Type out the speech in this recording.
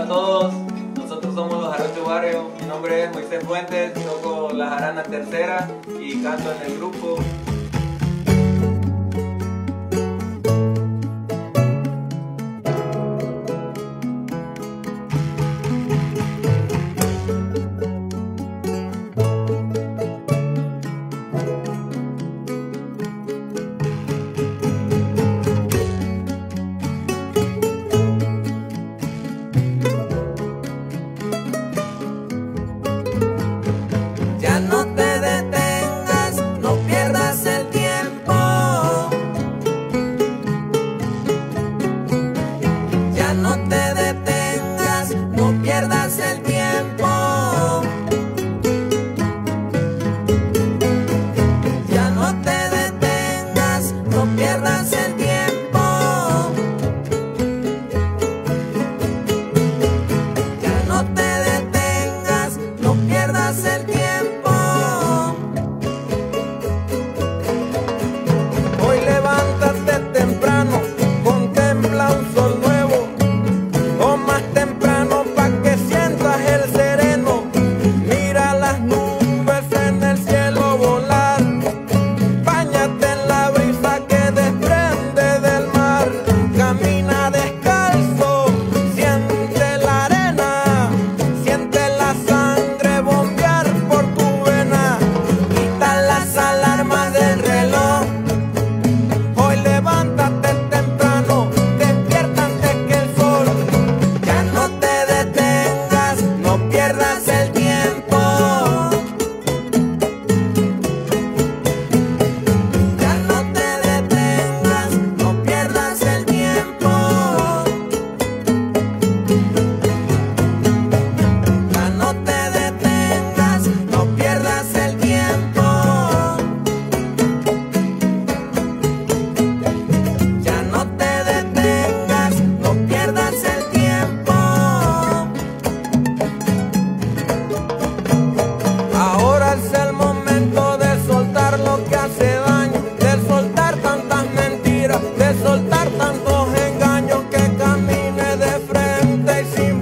a todos, nosotros somos los Jarochos Barrio. Mi nombre es Moisés Fuentes, toco la jarana tercera y canto en el grupo. Ya no te detengas, no pierdas el tiempo. Ya no te detengas, no pierdas el tiempo. Ya no te detengas, no pierdas el tiempo. Ya no te detengas, no pierdas el tiempo. Hoy levántate temprano, contempla un sol nuevo, o más temprano pa' que sientas el sereno. Mira las nubes en el cielo volar, báñate en la brisa que desprende del mar. Camina descalzo, siente la arena, siente la sangre bombear por tu vena. Quita las alarmas del reloj. Hoy levántate temprano, despierta antes que el sol. Ya no te detengas, no pierdas el tiempo. Ya no te detengas, no pierdas el tiempo. Ya no te detengas, no pierdas el tiempo. Ya no te detengas, no pierdas el tiempo. Ahora es el momento de soltar lo que hace daño, de soltar tantas mentiras, de soltar tantos engaños, que camine de frente y sin